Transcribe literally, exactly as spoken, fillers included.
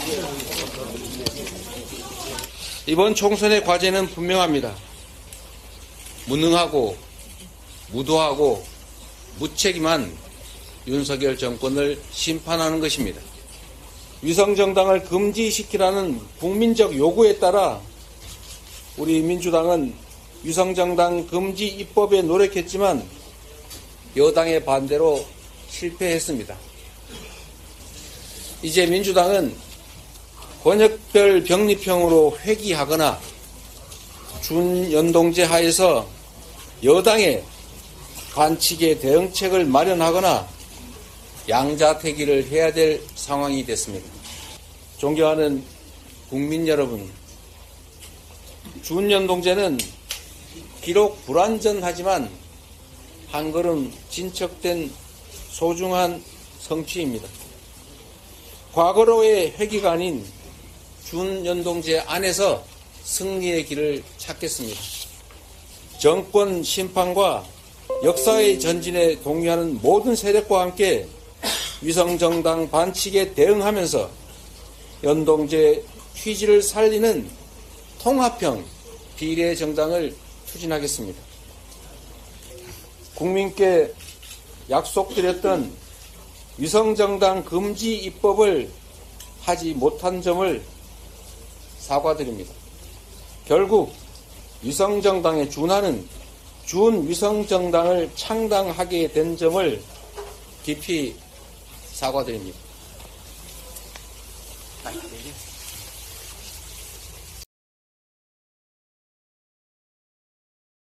이번 총선의 과제는 분명합니다. 무능하고 무도하고 무책임한 윤석열 정권을 심판하는 것입니다. 위성정당을 금지시키라는 국민적 요구에 따라 우리 민주당은 위성정당 금지 입법에 노력했지만 여당의 반대로 실패했습니다. 이제 민주당은 권역별 병립형으로 회귀하거나 준연동제 하에서 여당의 반칙의 대응책을 마련하거나 양자택일을 해야 될 상황이 됐습니다. 존경하는 국민 여러분, 준연동제는 비록 불완전하지만 한 걸음 진척된 소중한 성취입니다. 과거로의 회귀가 아닌 준연동제 안에서 승리의 길을 찾겠습니다. 정권 심판과 역사의 전진에 동의하는 모든 세력과 함께 위성정당 반칙에 대응하면서 연동제 취지를 살리는 통합형 비례정당을 추진하겠습니다. 국민께 약속드렸던 위성정당 금지 입법을 하지 못한 점을 사과드립니다. 결국 위성정당에 준하는 준위성정당을 창당하게 된 점을 깊이 사과드립니다.